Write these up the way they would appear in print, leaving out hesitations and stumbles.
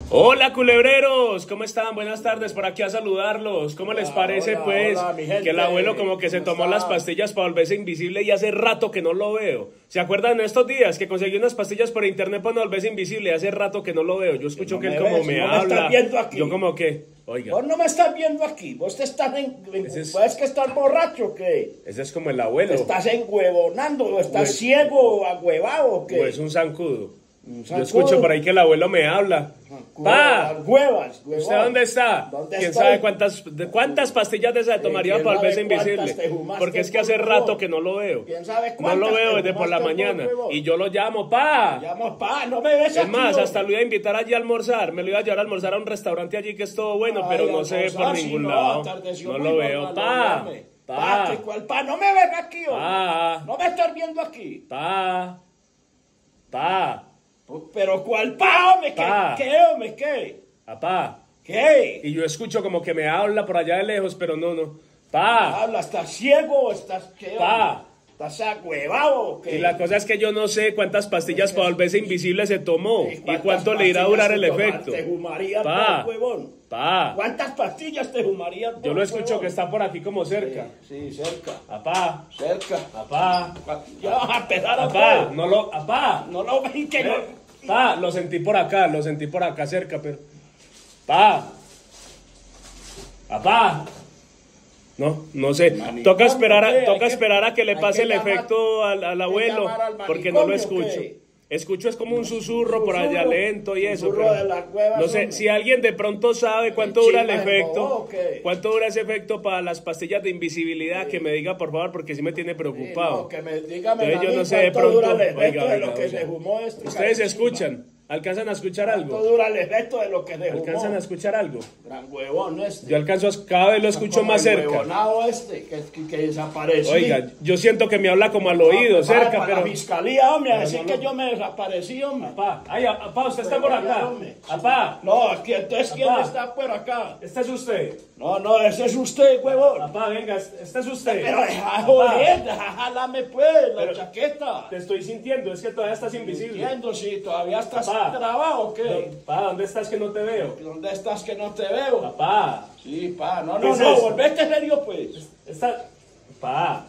Hola culebreros, ¿cómo están? Buenas tardes, por aquí a saludarlos. ¿Cómo les parece pues mi gente? que el abuelo como que se tomó las pastillas para volverse invisible y hace rato que no lo veo? ¿Se acuerdan de estos días que conseguí unas pastillas por internet para no volverse invisible y hace rato que no lo veo? Yo escucho que él como me habla. Estás viendo aquí. Yo como que, oiga. Vos no me estás viendo aquí, vos te estás ¿Puedes que estás borracho o qué? Ese es como el abuelo. ¿Te estás enhuevonando o estás ciego o agüevado o qué? O es un zancudo. Yo escucho por ahí que el abuelo me habla. ¡Pa! ¡Huevas! ¿Usted dónde está? ¿Quién sabe cuántas pastillas de esa tomaría para volverse invisible? Porque es que hace rato que no lo veo. ¿Quién sabe no lo veo desde por la mañana. Y yo lo llamo, pa. No me ves aquí. Es más, hasta lo iba a invitar allí a almorzar. Me lo iba a llevar a almorzar a un restaurante allí que es todo bueno, pero no se ve por ningún lado. No lo veo, pa. ¿Cuál pa? No me ves aquí, pa. No me estás viendo aquí. Pa. Pero ¿cuál pa, hombre? ¿Qué, hombre? ¿Qué? Papá. ¿Qué? Y yo escucho como que me habla por allá de lejos, pero no. Pa. Habla, ¿estás ciego? ¿Estás qué? Pa. ¿Estás agüevado o qué? Y la cosa es que yo no sé cuántas pastillas para volverse invisible se tomó y cuánto le irá a durar el efecto. ¿Te fumarían por huevón? Pa. ¿Cuántas pastillas te fumarían por Yo lo escucho huevón? que está por aquí como cerca. Sí, cerca. Papá. Cerca. Papá. Ya vas a empezar a Papá, no lo... Papá. No lo ven que no... Pa, lo sentí por acá cerca, pero... Pa. Papá. No sé. Toca esperar a que le pase el efecto al abuelo, porque no lo escucho. Escucho es como un susurro por allá lento y eso. No sé, si alguien de pronto sabe cuánto dura el efecto, cuánto dura ese efecto para las pastillas de invisibilidad, que me diga por favor, porque sí me tiene preocupado. Entonces yo no sé de pronto. Oiga. Ustedes escuchan. ¿Alcanzan a escuchar algo? ¿Cuánto dura el efecto de lo que se fumó? ¿Alcanzan a escuchar algo? Gran huevón Yo alcanzo cada vez lo escucho más cerca. Que desapareció. Oiga, yo siento que me habla como al oído, cerca, pero... La fiscalía, hombre, a decir que yo me desaparecí, hombre. Apá, usted está por acá. Apá. No, aquí entonces, ¿quién está por acá? ¿Este es usted? No, ese es usted, huevón. Apá, venga, este es usted. Pero joder, jálame pues, la chaqueta. Te estoy sintiendo, es que todavía estás invisible. Entiendo, sí, todavía estás trabado, ¿o qué? Pa, ¿dónde estás que no te veo? ¿Dónde estás que no te veo? Papá. Sí, pa, no, volvete serio, pues. Pa.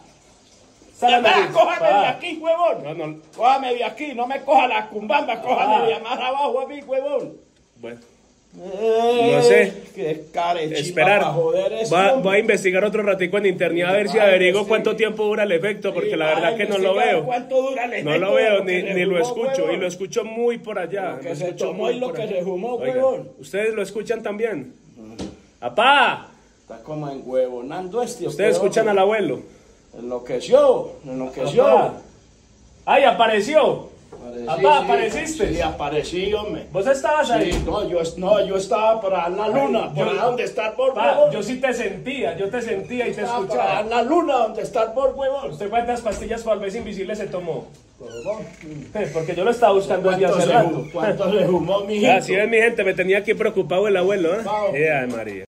Cójame de aquí, huevón. No. Cójame de aquí, no me coja la cumbamba, cójame de más abajo a mí, huevón. Bueno. No sé. Qué carechimba. Esperar. Joder, voy a investigar otro ratico en internet a ver si averiguo cuánto tiempo dura el efecto, porque la verdad que no lo veo. ¿Cuánto dura el efecto? No lo veo ni lo escucho, huevón. Y lo escucho muy por allá. Lo que se tomó y lo que se fumó, huevón. ¿Ustedes lo escuchan también? ¡Apá! Está como enhuevonando ¿Ustedes escuchan al abuelo? Enloqueció. Apá. ¡Ay, apareció! Papá, ¿apareciste? Sí, aparecí, hombre. ¿Vos estabas ahí? Sí, yo estaba para la luna, por donde está por huevón. Yo sí te sentía, y te escuchaba. Para la luna, donde está por huevón. ¿Usted cuántas pastillas para volverse invisible se tomó? Porque yo lo estaba buscando desde hace rato. ¿Cuánto le fumó, mi gente? Así es, mi gente, me tenía aquí preocupado el abuelo, ¿eh? María.